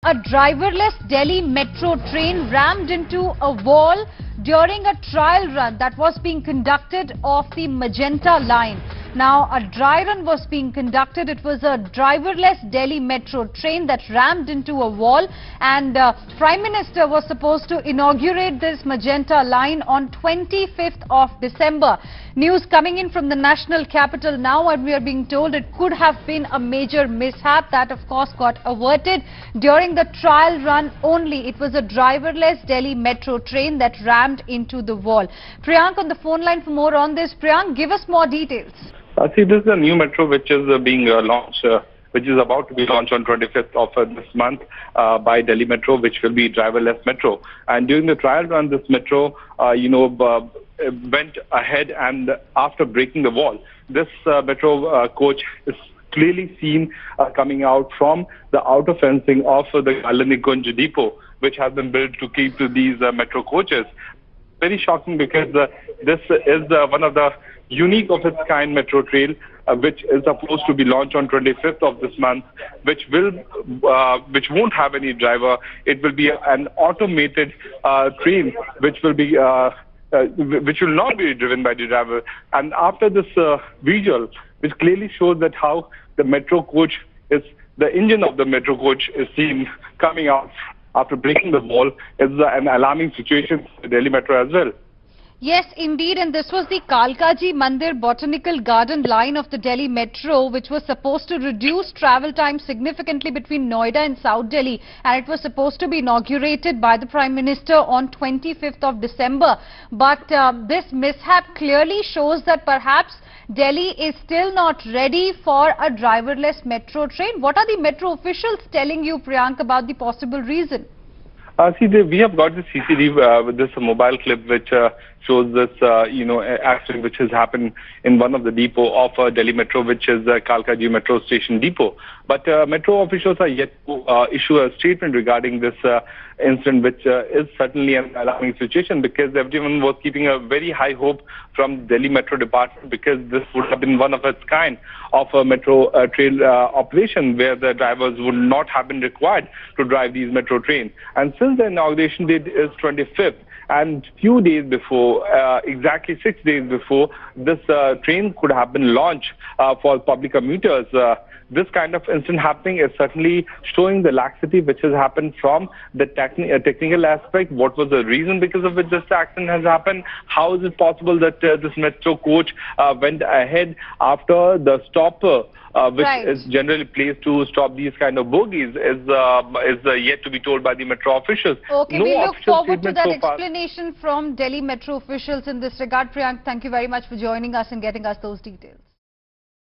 A driverless Delhi metro train rammed into a wall during a trial run that was being conducted off the Magenta line. Now, a dry run was being conducted. It was a driverless Delhi metro train that rammed into a wall, and Prime Minister was supposed to inaugurate this Magenta line on 25th of December. News coming in from the national capital now, and we are being told it could have been a major mishap that, of course, got averted during the trial run only. It was a driverless Delhi metro train that rammed into the wall. Priyank on the phone line for more on this. Priyank, give us more details. See, this is a new metro which is being launched, which is about to be launched on 25th of this month by Delhi Metro, which will be driverless metro. And during the trial run, this metro, went ahead, and after breaking the wall, this metro coach is clearly seen coming out from the outer fencing of the Galani Kunj depot, which has been built to keep these metro coaches. Very shocking, because this is one of the unique of its kind metro train, which is supposed to be launched on 25th of this month, which won't have any driver. It will be an automated train, which will not be driven by the driver. And after this visual, which clearly shows that how the metro coach is, the engine of the metro coach is seen coming out after breaking the wall, is an alarming situation for the Delhi Metro as well. Yes, indeed, and this was the Kalkaji Mandir Botanical Garden line of the Delhi Metro, which was supposed to reduce travel time significantly between Noida and South Delhi, and it was supposed to be inaugurated by the Prime Minister on 25th of December. But this mishap clearly shows that perhaps Delhi is still not ready for a driverless metro train. What are the metro officials telling you, Priyank, about the possible reason? We have got the CCTV with this mobile clip which shows this, accident which has happened in one of the depot of Delhi Metro, which is Kalkaji Metro Station depot. But metro officials are yet to issue a statement regarding this incident, which is certainly an alarming situation, because everyone was keeping a very high hope from Delhi Metro department, because this would have been one of its kind of a metro train operation where the drivers would not have been required to drive these metro trains. And since the inauguration date is 25th, and few days before, exactly 6 days before, this train could have been launched for public commuters, this kind of incident happening is certainly showing the laxity which has happened from the technical aspect. What was the reason because of which this accident has happened? How is it possible that this metro coach went ahead after the stopper, which is generally placed to stop these kind of bogies, is yet to be told by the metro officials. Okay, we look forward to that explanation from Delhi Metro officials in this regard. Priyank, thank you very much for joining us and getting us those details.